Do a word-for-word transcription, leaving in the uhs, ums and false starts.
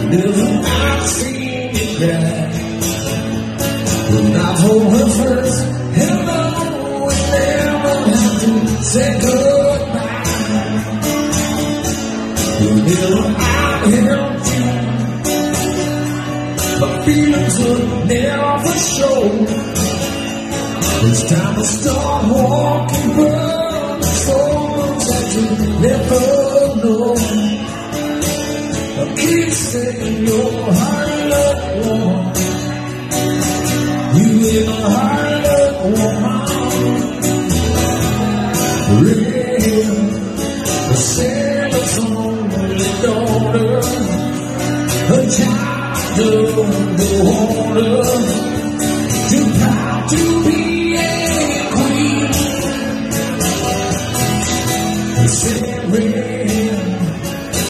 Never I've seen you cry. When I told her first hello, and never have to say goodbye. Whenever I helped you, my feelings would never show. It's time to start walking from the souls that you never know. I keep saying you're hard luck woman. You ain't a hard luck woman. Real, the sailor's only daughter, a child of the water.